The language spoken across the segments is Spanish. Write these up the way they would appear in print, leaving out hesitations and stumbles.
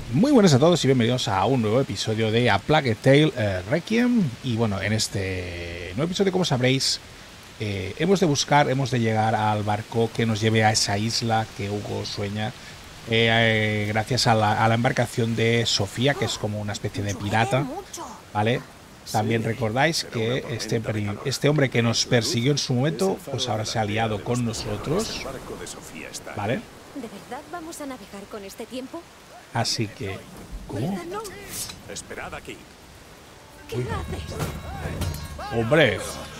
Muy buenas a todos y bienvenidos a un nuevo episodio de A Plague Tale Requiem. Y bueno, en este nuevo episodio, como sabréis, hemos de llegar al barco que nos lleve a esa isla que Hugo sueña, gracias a la embarcación de Sofía, que es como una especie de pirata, ¿vale? También recordáis que este hombre que nos persiguió en su momento, pues ahora se ha aliado con nosotros, ¿vale? ¿De verdad vamos a navegar con este tiempo? Así que... ¿Cómo? No. Esperad aquí. ¿Qué haces? ¡Hombre!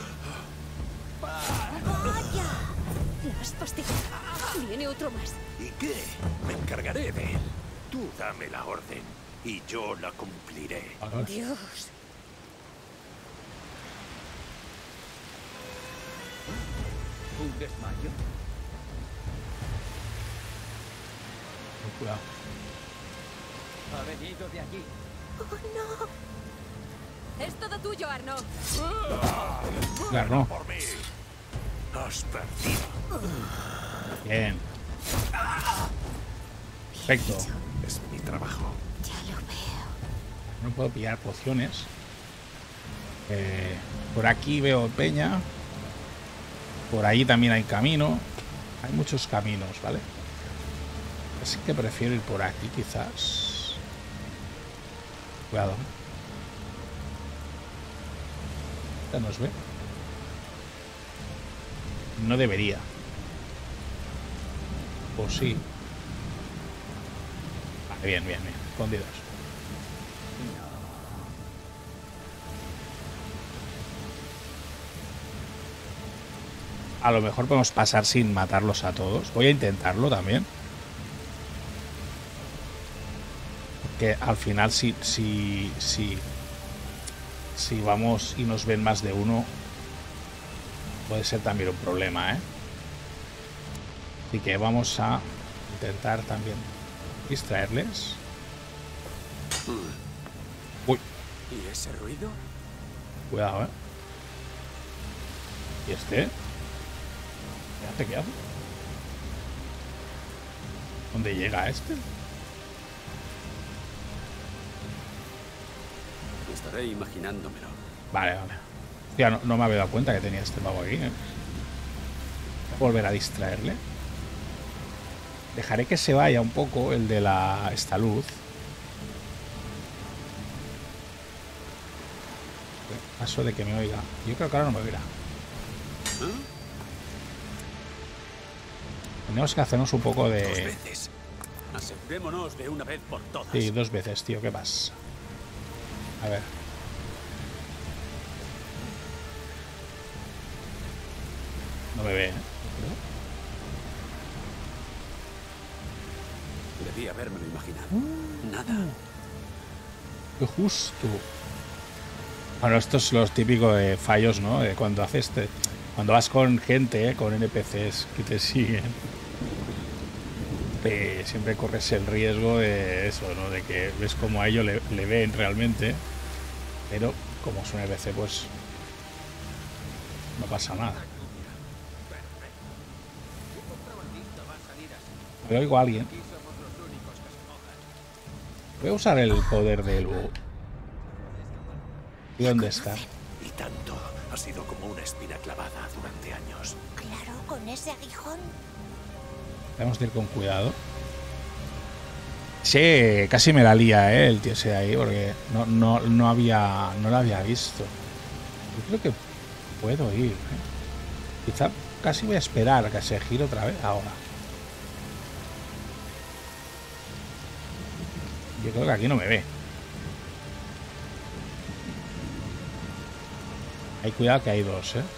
¡Vaya! La has fastidiado. Viene otro más. ¿Y qué? Me encargaré de él. Tú dame la orden y yo la cumpliré. Dios. ¿Un desmayo? Cuidado. Ha venido de allí. ¡Oh, no! Es todo tuyo, Arno. Claro, no. Por mí. Has perdido. Bien. Perfecto. Es mi trabajo. Ya lo veo. No puedo pillar pociones. Por aquí veo peña. Por ahí también hay camino. Hay muchos caminos, ¿vale? Así que prefiero ir por aquí, quizás. Cuidado. Ya nos ve. No debería. O sí. Vale, bien, bien, bien. Escondidos. A lo mejor podemos pasar sin matarlos a todos. Voy a intentarlo también. Que al final si vamos y nos ven más de uno, puede ser también un problema, ¿eh? Así que vamos a intentar también distraerles. Uy, ¿Y ese ruido? cuidado, ¿eh? ¿Y este? ¿Qué hace? ¿Dónde llega este? Estaré imaginándomelo. Vale, vale. Hostia, no me había dado cuenta que tenía este pavo aquí, ¿eh? Voy a volver a distraerle. Dejaré que se vaya un poco el de esta luz. Paso de que me oiga. Yo creo que ahora no me oirá. Tenemos que hacernos un poco Dos de... veces. Asegurémonos de una vez por todas. Sí, 2 veces, tío. ¿Qué pasa? A ver. No me ve, ¿eh? Debí habérmelo imaginado. Nada. Qué justo. Bueno, esto es los típicos de fallos, ¿no? De cuando haces... Cuando vas con gente, con NPCs que te siguen, siempre corres el riesgo de eso, ¿no? De que ves como a ellos le ven realmente, pero como es un NPC, pues no pasa nada. Pero oigo a alguien. Voy a usar el poder del búho. ¿Y dónde está? Y tanto. Ha sido como una espina clavada durante años. Claro, con ese aguijón. Tenemos que ir con cuidado. Sí, casi me la lía, el tío ese ahí, porque no lo había visto. Yo creo que puedo ir, Quizá casi voy a esperar a que se gire otra vez ahora. Yo creo que aquí no me ve. Hay cuidado que hay dos, A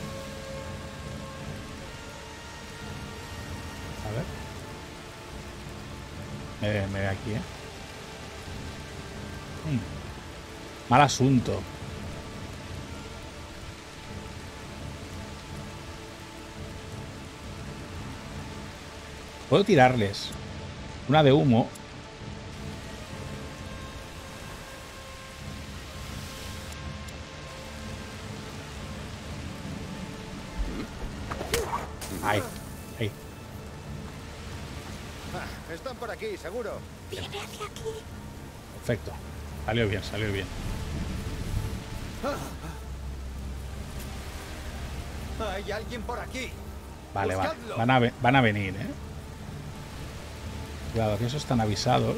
ver. Me ve aquí, Mal asunto. Puedo tirarles una de humo. Ahí. Están por aquí, seguro. Viene hacia aquí. Perfecto. Salió bien, salió bien. Hay alguien por aquí. Vale, vale. Buscadlo. Van a venir, ¿eh? Cuidado, que esos están avisados.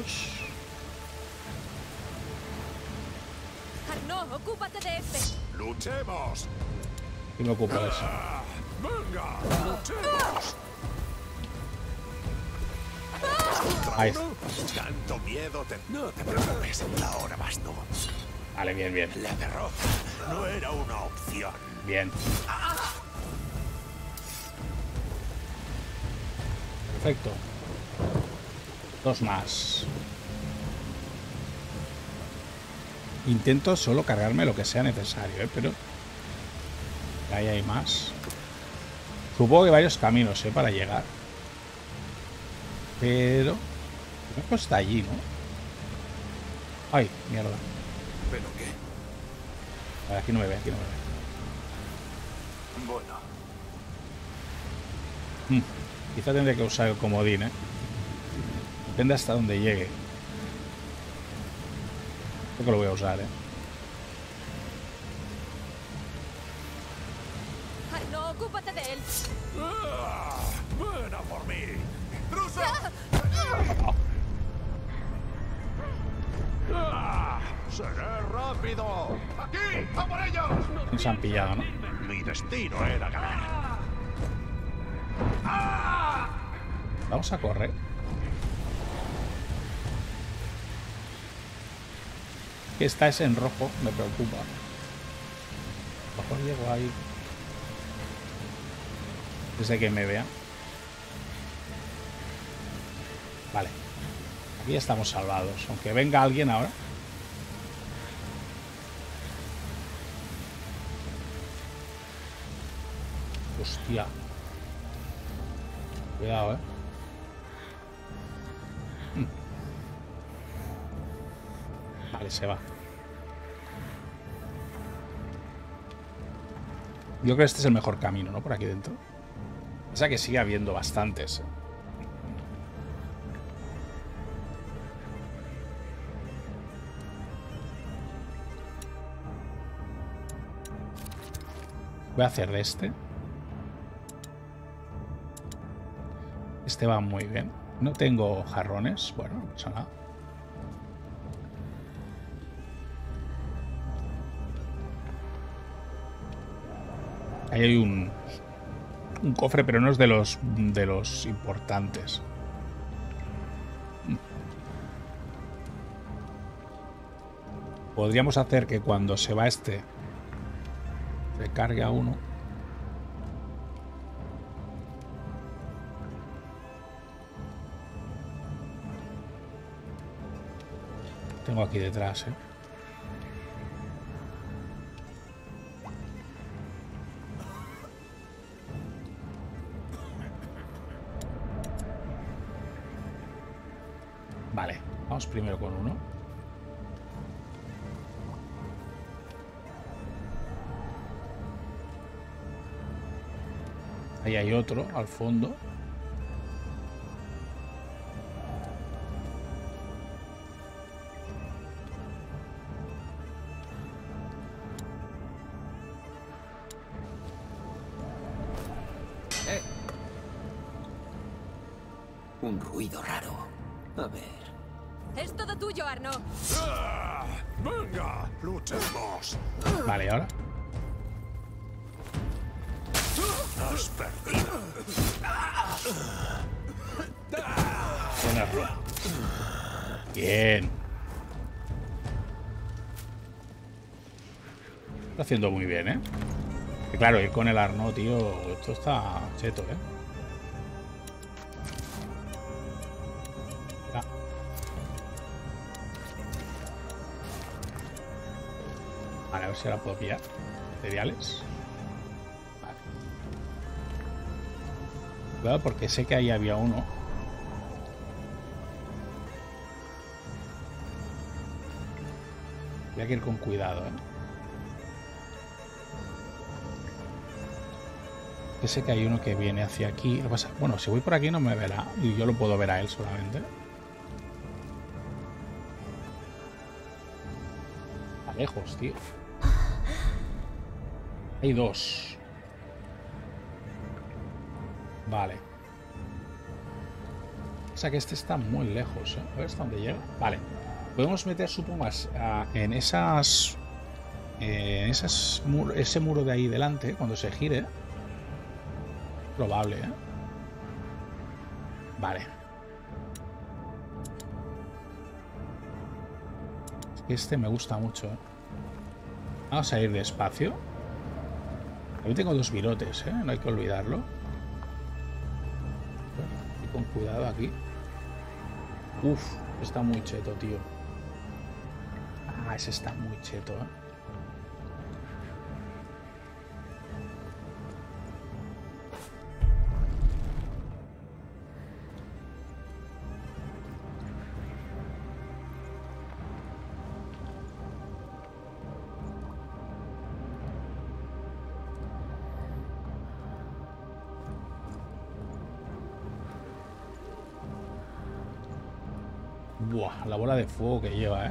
Arnaud, ocúpate de este. ¡Luchemos! Y me ocupo de eso. ¡Venga! ¡Luchemos! Ahí ¿Contra uno? Tanto miedo te... No te preocupes, ahora vas tú. Vale, bien, bien. La derrota no era una opción. Bien. Perfecto. Dos más. Intento solo cargarme lo que sea necesario, pero ahí hay más. Supongo que hay varios caminos, para llegar. Pero creo está allí, ¿no? Ay, mierda. ¿Pero qué? A ver, aquí no me ve, aquí no me ve. Bueno, Quizá tendré que usar el comodín, ¿eh? Depende hasta dónde llegue. Creo que lo voy a usar, ¿eh? Arnaud, ocúpate de él. ¡ven a por mí! ¡Druso! ¡Seré rápido! ¡Aquí! ¡A por ellos! Nos han pillado, ¿no? Mi destino era ganar. Vamos a correr. Que esta es en rojo, me preocupa. A lo mejor llego ahí desde que me vea. Vale. Aquí ya estamos salvados. Aunque venga alguien ahora. Hostia. Cuidado, Vale, se va. Yo creo que este es el mejor camino, ¿no? Por aquí dentro. O sea que sigue habiendo bastantes. Voy a hacer de este. Este va muy bien. No tengo jarrones. Bueno, no pasa nada. Ahí hay un cofre, pero no es de los importantes. Podríamos hacer que cuando se va este se cargue a uno. Tengo aquí detrás, Vale, vamos primero con uno. Ahí hay otro al fondo. Un ruido raro. A ver. Es todo tuyo, Arnaud. ¡Venga! ¡Luchemos! Vale, ahora. Has perdido. Buen error. Bien. Está haciendo muy bien, ¿eh? Y claro, ir con el Arnaud, tío, esto está cheto, ¿eh? Vale, a ver si ahora puedo pillar cereales. Vale. Cuidado porque sé que ahí había uno. Voy a ir con cuidado, ¿eh? Que sé que hay uno que viene hacia aquí. Lo que pasa, bueno, si voy por aquí no me verá. Y yo lo puedo ver a él solamente. Está lejos, tío. Hay dos. Vale. O sea que este está muy lejos, ¿eh? A ver hasta dónde llega. Vale. Podemos meter, supongo, en esas... ese muro de ahí delante, cuando se gire. Probable, ¿eh? Vale. Este me gusta mucho, ¿eh? Vamos a ir despacio. También tengo dos virotes, ¿eh? No hay que olvidarlo. Y con cuidado aquí. Uf, está muy cheto, tío. Ah, ese está muy cheto, ¿eh? Buah, la bola de fuego que lleva, ¿eh?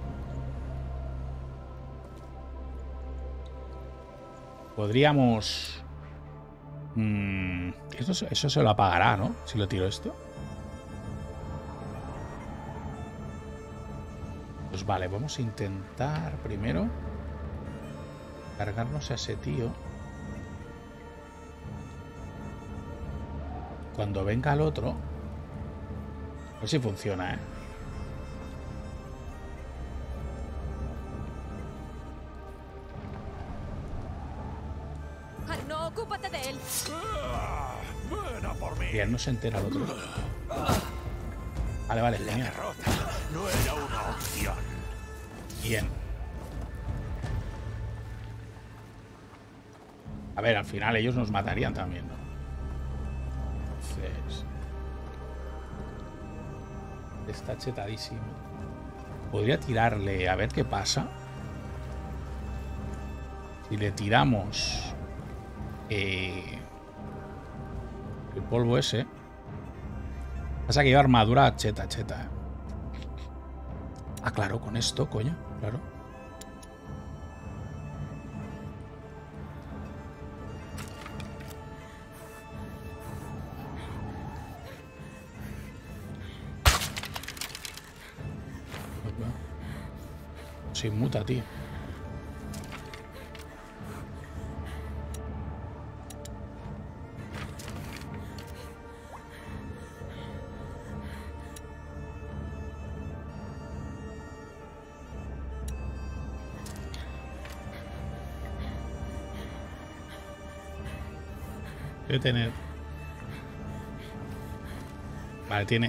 Podríamos... Eso se lo apagará, ¿no? Si lo tiro esto. Pues vale, vamos a intentar primero cargarnos a ese tío. Cuando venga el otro... A ver si funciona, ¿eh? No, ocúpate de él. Ven a por mí. Bien, no se entera el otro. Vale, vale, La genial. derrota no era una opción. Bien. A ver, al final ellos nos matarían también, ¿no? Entonces... Está chetadísimo. Podría tirarle a ver qué pasa. Si le tiramos... el polvo ese. Pasa que lleva armadura cheta, ¿eh? Ah, claro, con esto, coño, claro. Se inmuta, tío. Debe tener... Vale, tiene...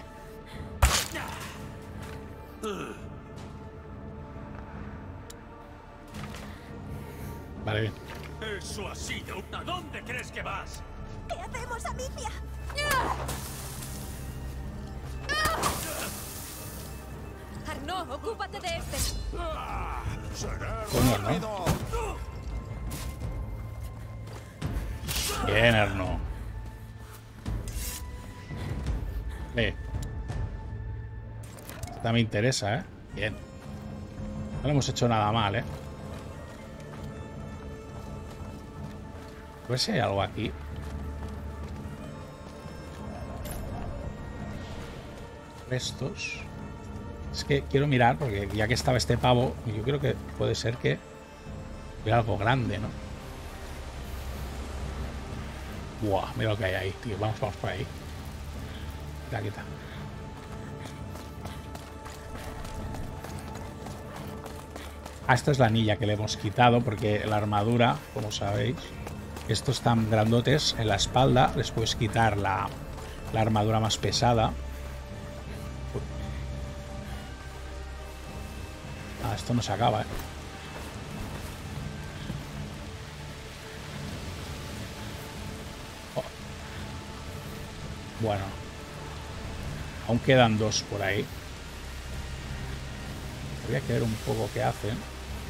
Vale, bien. Eso ha sido. ¿A dónde crees que vas? ¿Qué hacemos, Amicia? Arnaud, ocúpate de este. Coño, ¿no? Bien, Arnaud. Esta me interesa, ¿eh? Bien. No le hemos hecho nada mal, ¿eh? A ver si hay algo aquí. Restos. Es que quiero mirar, porque ya que estaba este pavo, yo creo que puede ser que hubiera algo grande, ¿no? Buah, mira lo que hay ahí, tío. Vamos por ahí. Quita. Ah, esta es la anilla que le hemos quitado, porque la armadura, como sabéis, estos tan grandotes en la espalda, les puedes quitar la armadura más pesada. Ah, esto no se acaba, ¿eh? Oh. Bueno. Aún quedan dos por ahí. Voy a ver un poco qué hacen.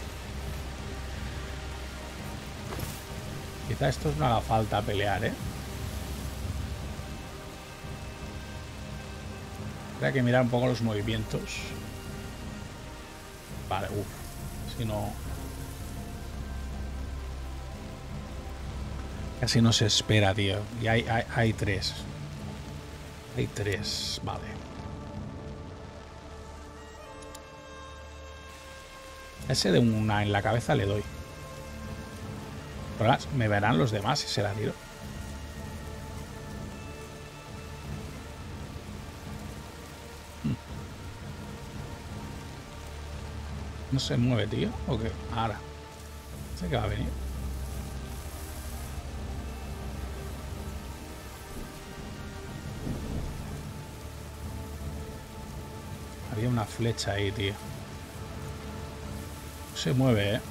Quizá estos no haga falta pelear, ¿eh? Habría que mirar un poco los movimientos. Vale, uff. Si no... Casi no se espera, tío. Y hay tres. Hay tres, vale. Ese de una en la cabeza le doy. Ahora me verán los demás si se la tiro. No se mueve, tío. ¿O qué? Ahora. Sé que va a venir. Había una flecha ahí, tío. No se mueve, ¿eh?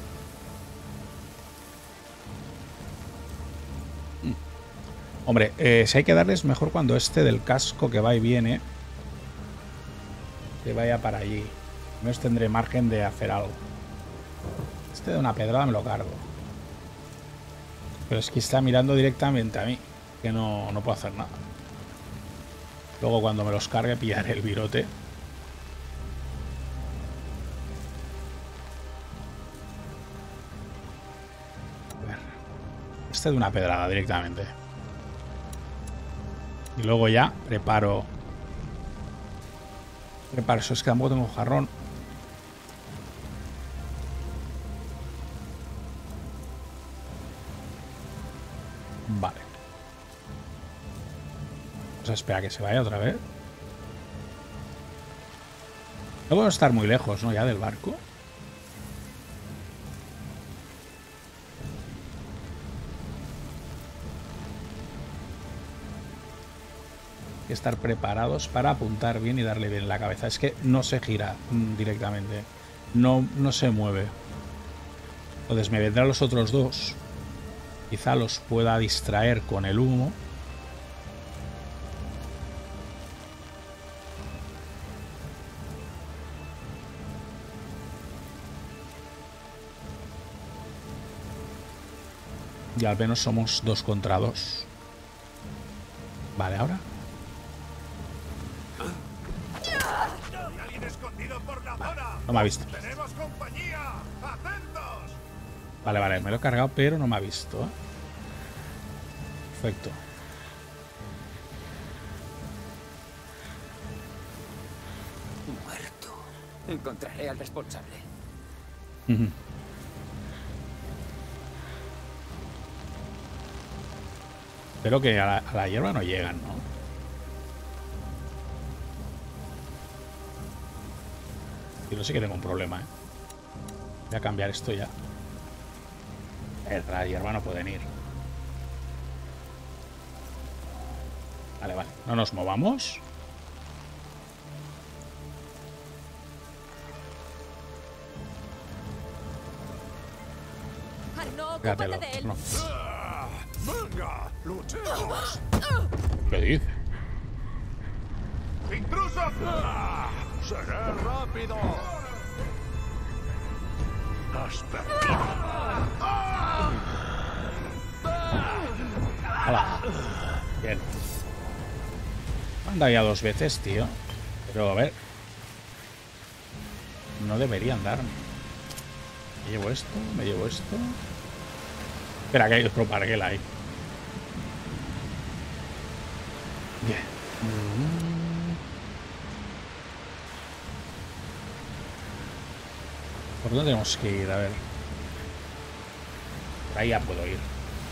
Hombre, si hay que darles mejor cuando este del casco que va y viene, que vaya para allí. No tendré margen de hacer algo. Este de una pedrada me lo cargo. Pero es que está mirando directamente a mí, que no puedo hacer nada. Luego cuando me los cargue pillaré el virote. A ver. Este de una pedrada directamente. Y luego ya preparo eso. Es que tampoco tengo jarrón. Vale. Vamos a esperar a que se vaya otra vez. No puedo estar muy lejos, ¿no? Ya del barco. Que estar preparados para apuntar bien y darle bien en la cabeza. Es que no se gira directamente. No se mueve. Entonces me vendrán los otros dos. Quizá los pueda distraer con el humo. Y al menos somos 2 contra 2. Vale, ahora. No me ha visto. ¡Tenemos compañía! ¡Atentos! Vale, me lo he cargado, pero no me ha visto. Perfecto. Muerto. Encontraré al responsable. Espero que a la hierba no llegan, ¿no? Y no sé que tengo un problema, ¿eh? Voy a cambiar esto ya. La hierba no pueden ir. Vale. No nos movamos. No, Fíjatelo. ocúpate de él. No. ¡Venga! ¡Luchemos! ¿Qué dice? ¡Intrusos! ¡Seré rápido! ¡Has perdido! ¡Hala! Bien. Anda ya 2 veces, tío. Pero a ver. No deberían darme. Me llevo esto. Espera, que hay otro parguel ahí. Bien. ¿Por dónde tenemos que ir? A ver. Por ahí ya puedo ir.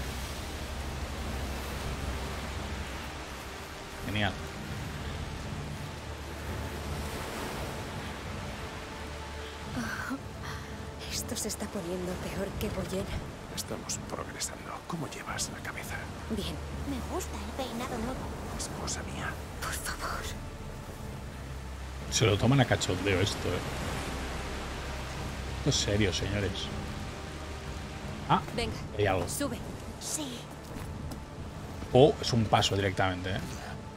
Genial. Esto se está poniendo peor que Boyen. Estamos progresando. ¿Cómo llevas la cabeza? Bien. Me gusta el peinado nuevo. Es cosa mía. Por favor. Se lo toman a cachondeo esto, eh. Esto es serio, señores. Ah, Venga, hay algo. sube. Sí. O es un paso directamente, ¿eh?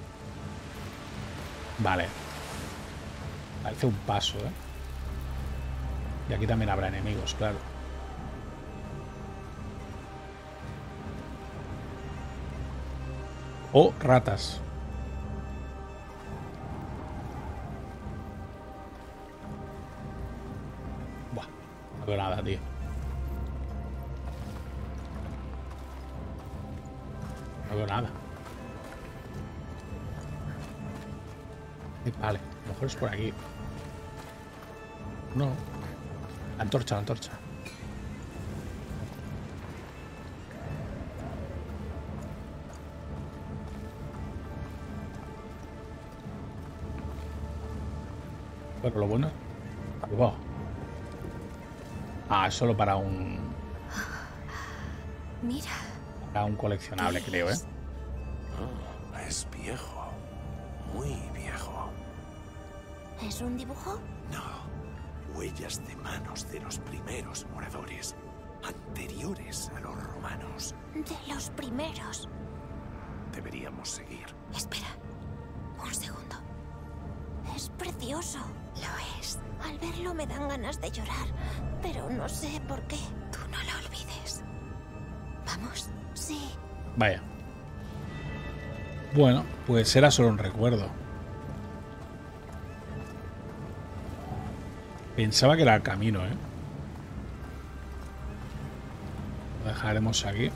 Vale. Parece un paso, ¿eh? Y aquí también habrá enemigos, claro. O ratas. Buah. veo nada, tío. No veo nada. Vale, a lo mejor es por aquí. No. La antorcha, la antorcha. Pero lo bueno... Wow. Ah, es solo para un... Mira. Para un coleccionable, creo, ¿eh? Oh, es viejo. Muy viejo. ¿Es un dibujo? No. Huellas de manos de los primeros moradores. Anteriores a los romanos. De los primeros. Deberíamos seguir. Espera. Un segundo. Es precioso. Lo es. Al verlo me dan ganas de llorar. Pero no sé por qué. Tú no lo olvides. ¿Vamos? Sí. Vaya. Bueno, pues era solo un recuerdo. Pensaba que era el camino, ¿eh? Lo dejaremos aquí.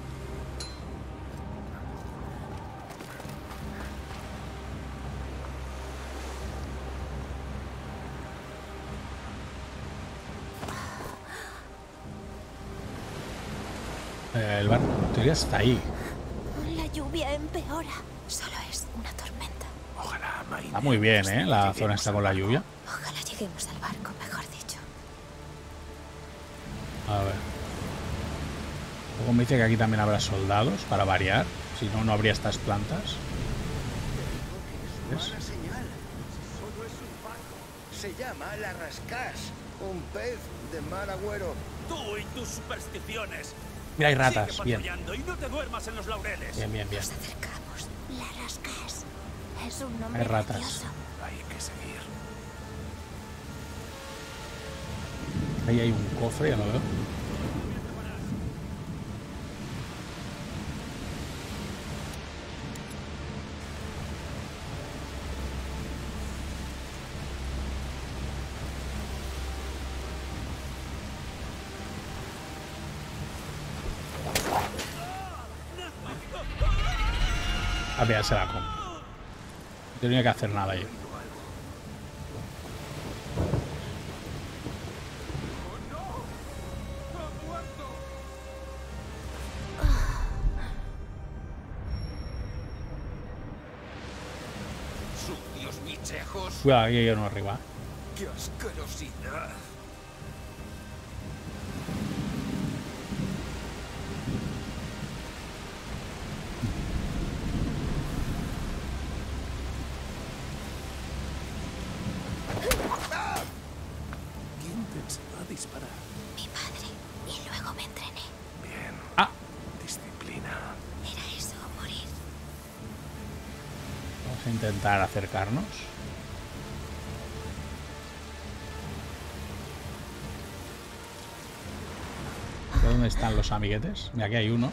El barco, en teoría, está ahí. La lluvia empeora. Solo es una tormenta. Ojalá Maine Está muy bien, ¿eh? La zona está con la lluvia. Ojalá lleguemos al barco, mejor dicho. A ver. Luego me dice que aquí también habrá soldados, para variar. Si no, no habría estas plantas. ¿Ves? Mala señal. Solo es un barco. Se llama la Rascás. Un pez de mal agüero. Tú y tus supersticiones. Mira, hay ratas. Sigue Bien. patrullando y no te duermas en los laureles. Bien, bien, bien. Nos acercamos. La Rascás. Es un nombre Hay ratas. gracioso. Hay que seguir. Ahí hay un cofre, ya lo veo. A ver, se la como. No tenía que hacer nada yo. Sucios bichejos. Cuidado, aquí hay uno arriba. ¡Qué asquerosidad! ¿Quién te enseñó a disparar? Mi padre. Y luego me entrené. Bien. Ah, Disciplina. Era eso o morir. vamos a intentar acercarnos. ¿Dónde están los amiguetes? Mira, aquí hay uno.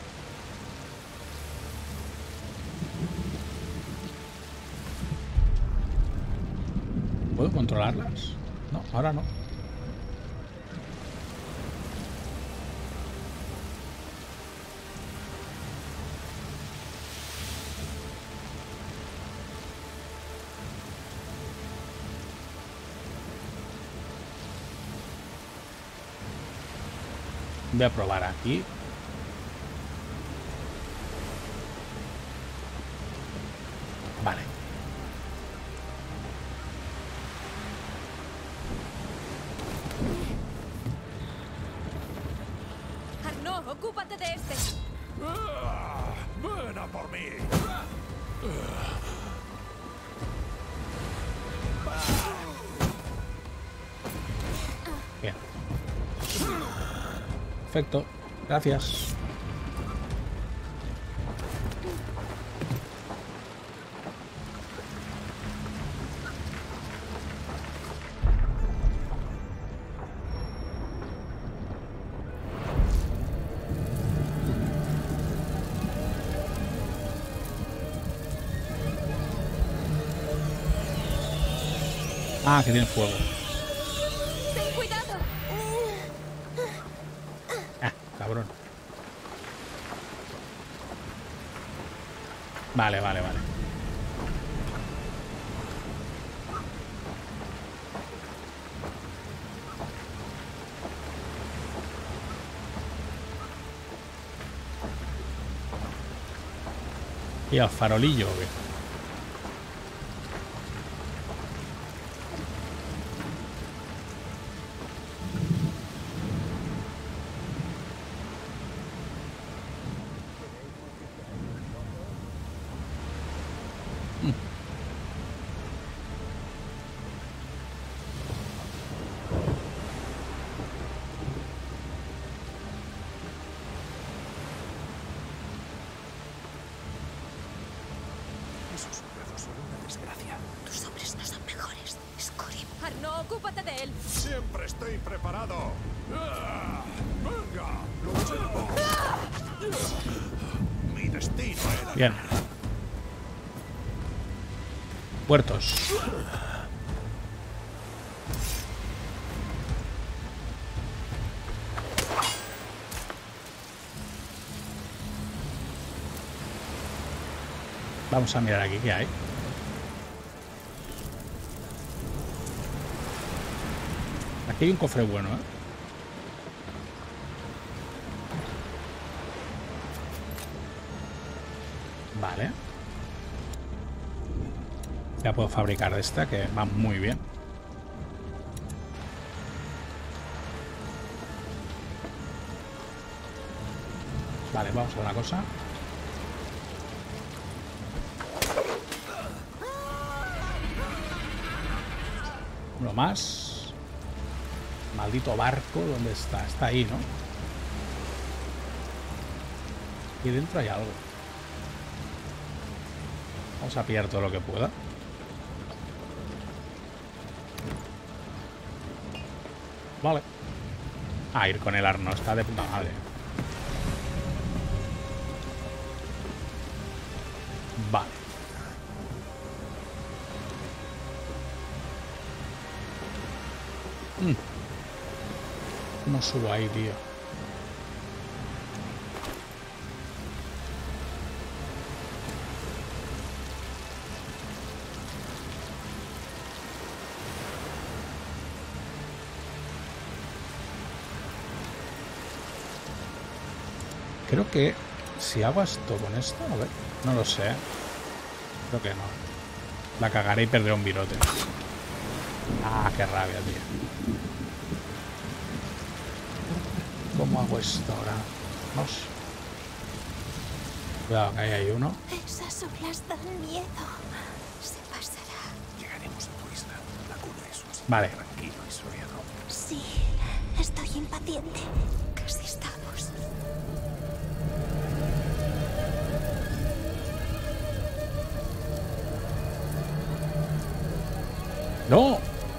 ¿Puedo controlarlas? No, ahora no. Voy a probar aquí. Vale. Arnaud, ocúpate de este. ¡Ven a por mí! Bien. Perfecto. Gracias. Ah, que tiene fuego. ¡Ten cuidado! Vale, vale, vale. ¿Y al farolillo o qué? Esos soldados son una desgracia. Tus hombres no son mejores. Scorim. Arno, ocúpate de él. Siempre estoy preparado. ¡Ah! ¡Venga! ¡Luchemos! Mi destino era... Bien. Puertos. Vamos a mirar aquí qué hay. Aquí hay un cofre bueno, ¿eh? Vale. Ya puedo fabricar esta, que va muy bien. Vale, vamos a una cosa. Uno más. Maldito barco, ¿dónde está? Está ahí, ¿no? Aquí dentro hay algo. Vamos a pillar todo lo que pueda. Vale. A ir con el Arno, está de puta madre. Vale. No subo ahí, tío. Creo que si hago esto con esto, a ver, no lo sé. Creo que no. La cagaré y perderé un virote. Ah, qué rabia, tío. ¿Cómo hago esto ahora? Vamos. Cuidado, que ahí hay uno. Esas olas dan miedo. Se pasará. Llegaremos a tu isla. La cuna es un sitio Vale. tranquilo y soleado. Sí, estoy impaciente. Casi estamos. ¡No!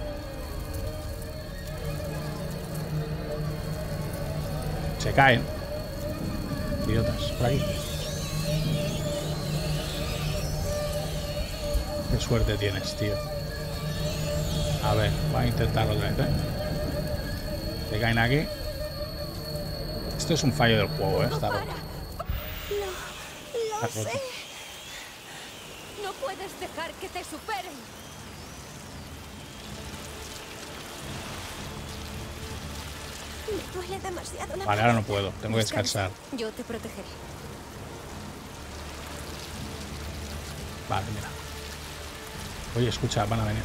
Se caen. Idiotas, por aquí. Qué suerte tienes, tío. A ver, voy a intentarlo otra vez, ¿eh? Se caen aquí. Esto es un fallo del juego, ¿eh? Está roto. Lo Está roto. sé. No puedes dejar que te superen. Me duele demasiado la Vale, ahora no cabeza. puedo. Tengo que descansar. Yo te protegeré. Vale, mira. Oye, escucha, van a venir.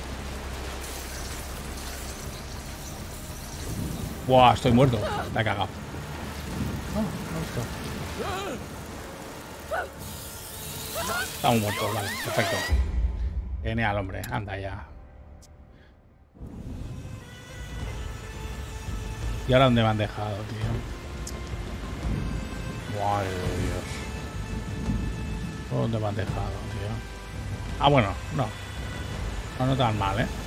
Buah, estoy muerto. La he cagado. Estamos muertos, vale, perfecto. Genial, hombre, anda ya. ¿Y ahora dónde me han dejado, tío? Madre de Dios. ¿Dónde me han dejado, tío? Ah, bueno, no. No tan mal, ¿eh?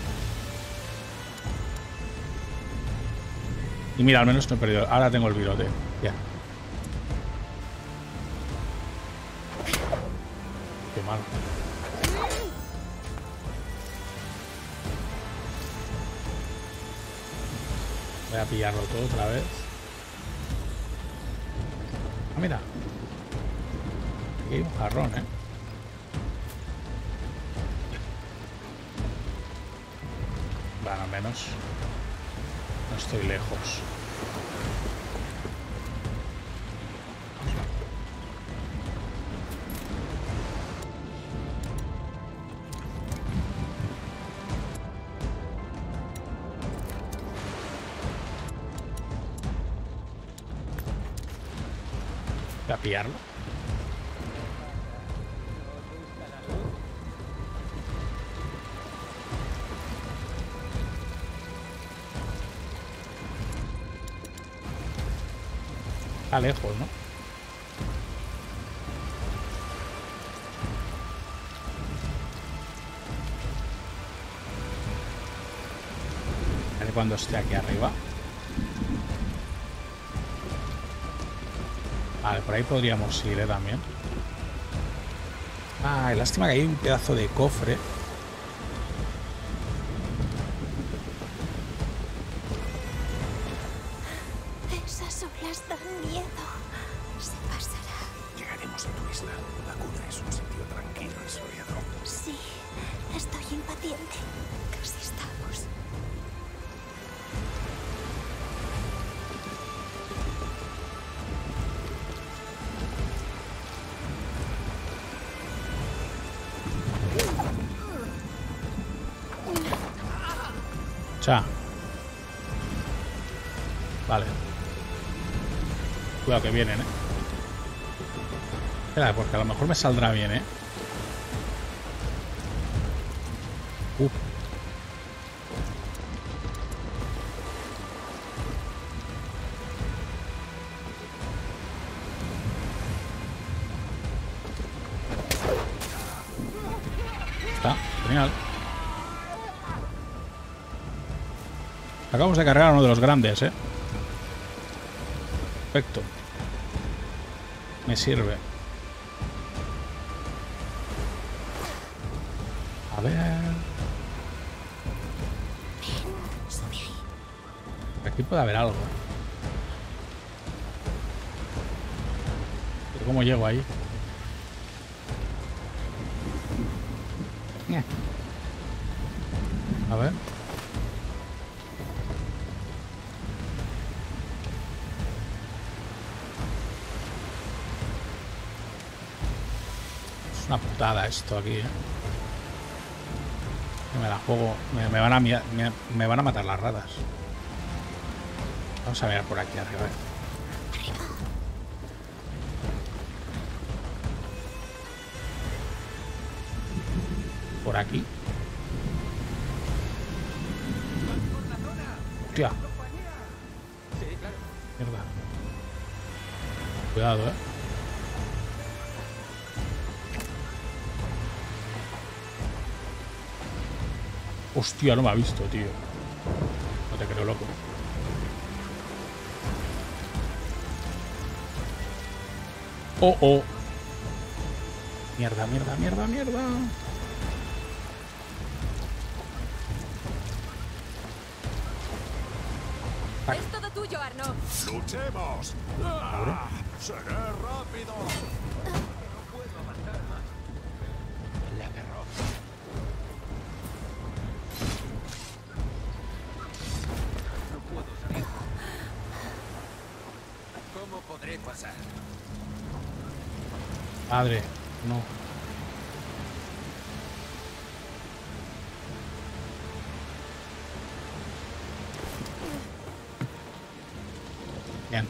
Y mira, al menos no he perdido. Ahora tengo el virote. Ya. Qué mal. Voy a pillarlo todo otra vez. Ah, mira. Aquí hay un jarrón, ¿eh? Bueno, al menos no estoy lejos. Voy a pillarlo. Está lejos, ¿no? A ver cuando esté aquí arriba. Vale, por ahí podríamos ir, también. Ah, lástima que hay un pedazo de cofre. Esas olas dan miedo. Se pasará. Llegaremos a tu isla. La cuna es un sitio tranquilo y soleado. Sí, estoy impaciente. Casi estamos. Cha. Vale. Cuidado que vienen, Espera, porque a lo mejor me saldrá bien, Está, genial. Acabamos de cargar a uno de los grandes, Perfecto. Me sirve. A ver. Sube ahí. Aquí puede haber algo. ¿Pero cómo llego ahí? A ver. Es una putada esto aquí, Me la juego. Me van a matar las ratas. Vamos a mirar por aquí arriba. Por aquí. Hostia. Mierda. Cuidado, Hostia, no me ha visto, tío. No te creo, loco. Oh, oh. Mierda, mierda, mierda, mierda. Es todo tuyo, Arno. ¡Luchemos! Ahora. ¡Seré rápido! ¿Cómo podré pasar? Padre, no. Bien.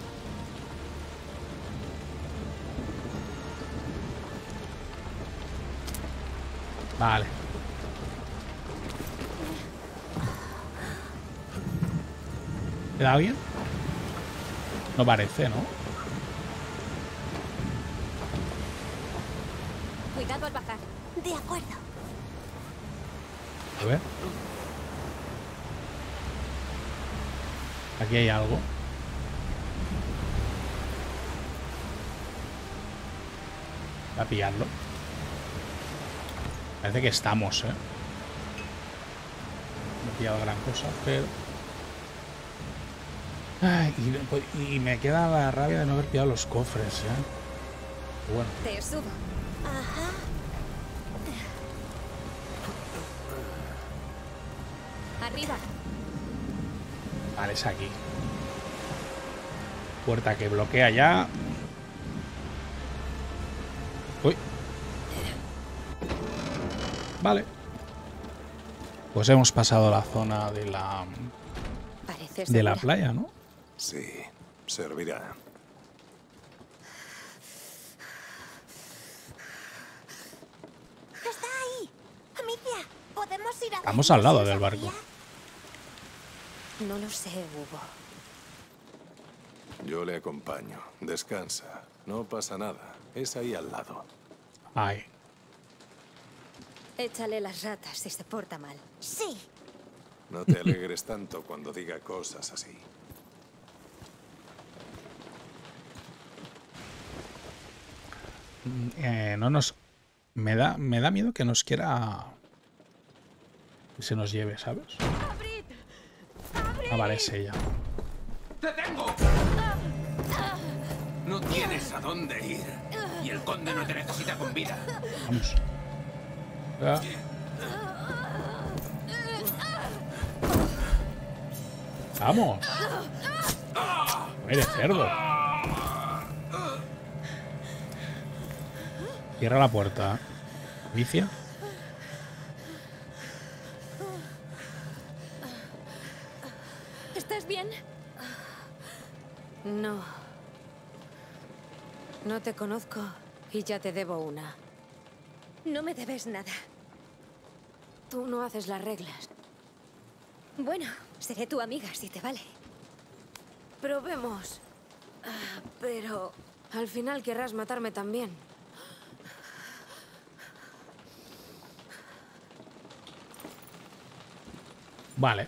Vale. ¿Queda alguien? No parece, ¿no? Cuidado al bajar. De acuerdo. A ver. Aquí hay algo. Voy a pillarlo. Parece que estamos, No he pillado gran cosa, pero... Ay, y me queda la rabia de no haber pillado los cofres, Bueno. Te subo. Ajá. Arriba. Vale, es aquí. Puerta que bloquea ya. Uy. Vale. Pues hemos pasado la zona de la playa, ¿no? Sí, servirá. Está ahí. Amicia, ¿podemos ir a ver Estamos al lado si os del barco. hacía? No lo sé, Hugo. Yo le acompaño. Descansa. No pasa nada. Es ahí al lado. Ay. Échale las ratas si se porta mal. Sí. No te alegres tanto cuando diga cosas así. No nos... Me da miedo que nos quiera... Que se nos lleve, ¿sabes? ¡Abrid! Ah, vale, es ella. ¡Te tengo! No tienes a dónde ir. Y el conde no te necesita con vida. Vamos. Ah. Vamos. Eres cerdo. Cierra la puerta. Alicia. ¿Estás bien? No. No te conozco y ya te debo una. No me debes nada. Tú no haces las reglas. Bueno, seré tu amiga si te vale. Probemos. Pero al final querrás matarme también. Vale.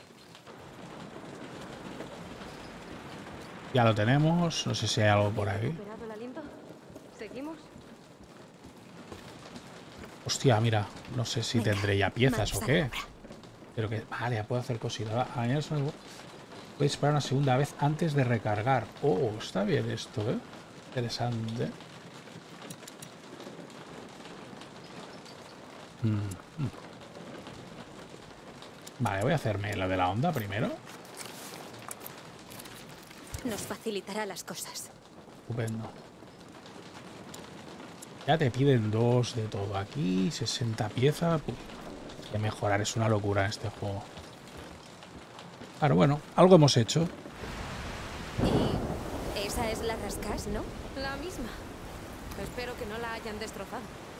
Ya lo tenemos. No sé si hay algo por aquí. ¿Superado el aliento? ¿Seguimos? Hostia, mira. No sé si Venga, tendré ya piezas o manos a qué. la obra. Pero que... Vale, ya puedo hacer cositas. Puedes disparar una segunda vez antes de recargar. Oh, está bien esto, ¿eh? Interesante. Vale, voy a hacerme la de la onda primero. Nos facilitará las cosas. Estupendo. Ya te piden 2 de todo aquí, 60 piezas. Que mejorar es una locura en este juego. Claro, bueno, algo hemos hecho. Y esa es la rascas, ¿no? La misma. Espero que no la hayan destrozado.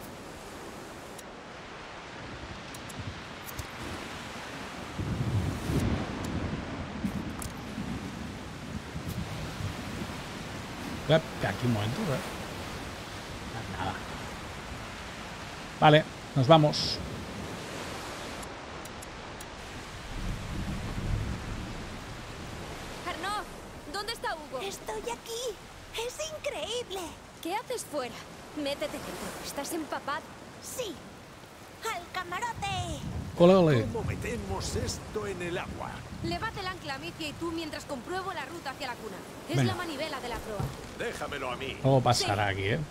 Aquí un momento, ¿eh? Nada. Vale, nos vamos. Arnaud, ¿dónde está Hugo? Estoy aquí. Es increíble. ¿Qué haces fuera? Métete dentro. Estás empapado. Sí. Al camarote. Ole, ole. ¿Cómo metemos esto en el agua? Levate el ancla, Amicia, y tú mientras compruebo la ruta hacia la cuna. Es Venga. la manivela de la proa. Déjamelo a mí. Algo pasará aquí, ¿eh?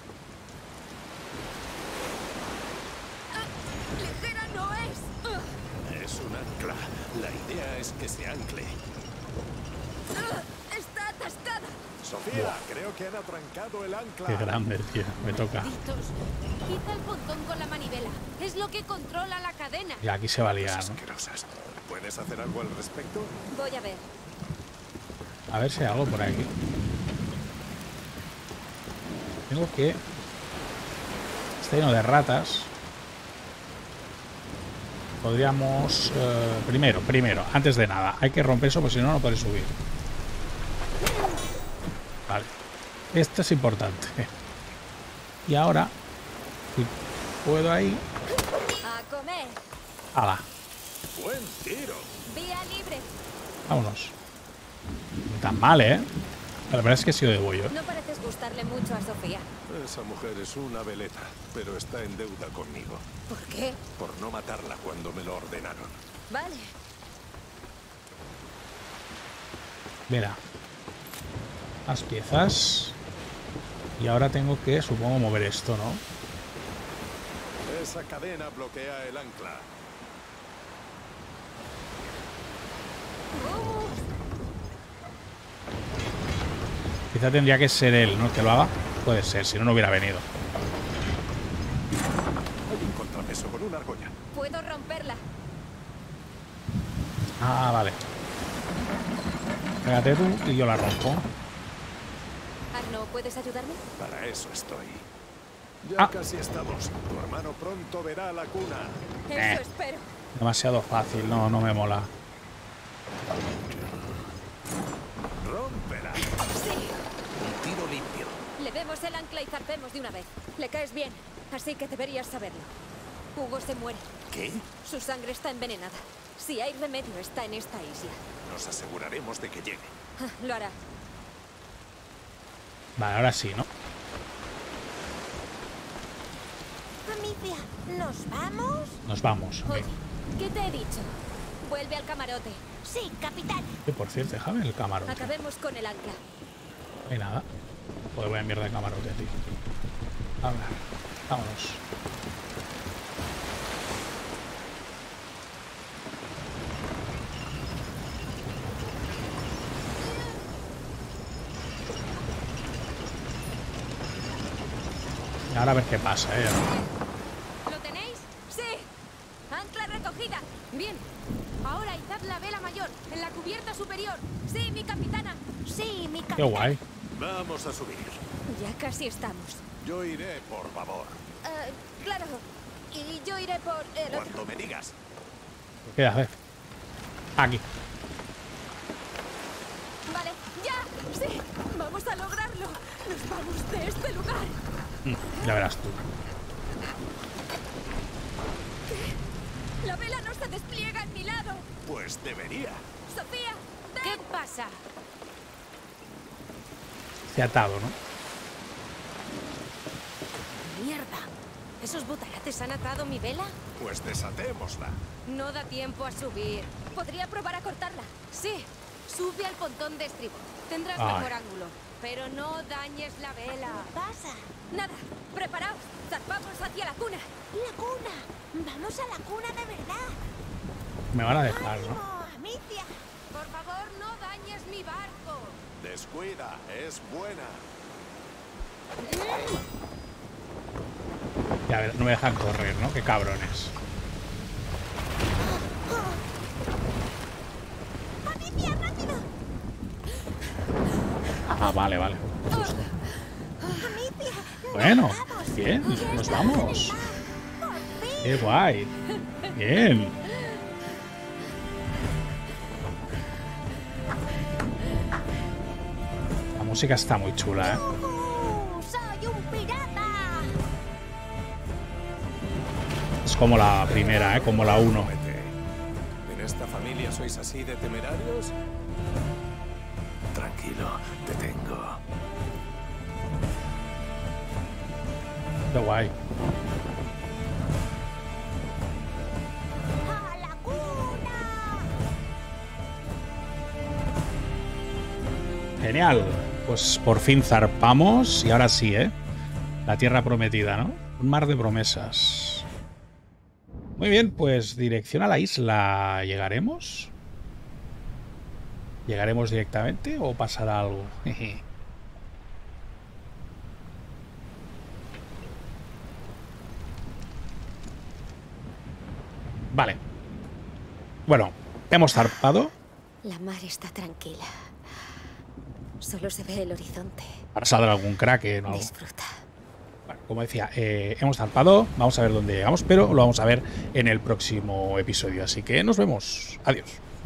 ¡Ligera no es! Es un ancla. La idea es que se ancle. ¡Está atascada! Sofía, creo que han atrancado el ancla. Qué grande, tío. Me toca. Malditos. Quita el pontón con la manivela. Es lo que controla la cadena. Y aquí se va a liar, ¿no? Asquerosas. ¿Puedes hacer algo al respecto? Voy a ver. A ver si hay algo por aquí. Tengo que... Está lleno de ratas. Podríamos... primero, antes de nada. Hay que romper eso, porque si no, no puedes subir. Vale. Esto es importante. Y ahora... Si puedo ahí... A comer. ¡Hala! Buen tiro. Vía libre. Vámonos. No tan mal, ¿eh? La verdad es que he sido de bollo, ¿eh? No pareces gustarle mucho a Sofía. Esa mujer es una veleta, pero está en deuda conmigo. ¿Por qué? Por no matarla cuando me lo ordenaron. Vale. Mira. Las piezas. Y ahora tengo que, supongo, mover esto, ¿no? Esa cadena bloquea el ancla. Quizá tendría que ser él, ¿no? El que lo haga. Puede ser, si no, no hubiera venido. Hay un contrapeso con una argolla. Puedo romperla. Ah, vale. Pégate tú y yo la rompo. Arno, ¿puedes ayudarme? Para eso estoy. Ya Ah. casi estamos. Tu hermano pronto verá la cuna. Eso espero. Demasiado fácil, no me mola. Rómpela. Sí. Un tiro limpio. Le demos el ancla y zarpemos de una vez. Le caes bien, así que deberías saberlo. Hugo se muere. ¿Qué? Su sangre está envenenada. Si hay remedio, está en esta isla. Nos aseguraremos de que llegue. Ah, lo hará. Vale, ahora sí, ¿no? Amicia, ¿nos vamos? Nos vamos. Oye, ¿qué te he dicho? Vuelve al camarote. Sí, capitán. Que por cierto, déjame el camarote. Acabemos con el ancla. No hay nada. Pues voy a mierda de camarote, tío. A ver, vámonos. Y ahora a ver qué pasa, ¿Lo tenéis? ¡Sí! ¡Ancla recogida! Bien. Ahora izad la vela mayor, en la cubierta superior. ¡Sí, mi capitana! Sí, mi Qué capitán. guay. Vamos a subir. Ya casi estamos. Yo iré, por favor. Claro. Y yo iré por el otro. Cuando me digas. ¿Qué haces? Aquí. Vale, ya. Sí. Vamos a lograrlo. Nos vamos de este lugar. Ya verás tú. La vela no se despliega en mi lado. Pues debería. Sofía, ¿qué pasa? Se ha atado, ¿no? Mierda. ¿Esos butarates han atado mi vela? Pues desatémosla. No da tiempo a subir. ¿Podría probar a cortarla? Sí. Sube al pontón de estribor. Tendrás Ay. mejor ángulo. Pero no dañes la vela. ¿Qué pasa? Nada. Preparaos. Zarpamos hacia la cuna. La cuna. Vamos a la cuna de verdad. Me van a dejar, ¿no? ¡Ánimo, Amicia! Por favor, no dañes mi barco. Descuida, es buena. Ya ver, no me dejan correr, ¿no? Qué cabrones. ¡Amicia, rápido! Ah, vale, vale. Justo. ¡Amicia! Bueno, vamos. bien, Ya nos estamos vamos. en el mar. ¡Por fin! Qué guay. Bien. La música está muy chula, ¿eh? ¡Soy un pirata! Es como la primera, ¿eh? Como la 1. Promete. ¿En esta familia sois así de temerarios? Tranquilo, te tengo. Qué guay. ¡A la cuna! Genial. Pues por fin zarpamos y ahora sí, ¿eh? La tierra prometida, ¿no? Un mar de promesas. Muy bien, pues dirección a la isla. ¿Llegaremos? ¿Llegaremos directamente o pasará algo? Jeje. Vale. Bueno, hemos zarpado. La mar está tranquila. Solo se ve el horizonte. Ahora saldrá algún kraken o algo. Disfruta. Bueno, como decía, hemos zarpado. Vamos a ver dónde llegamos, pero lo vamos a ver en el próximo episodio. Así que nos vemos. Adiós.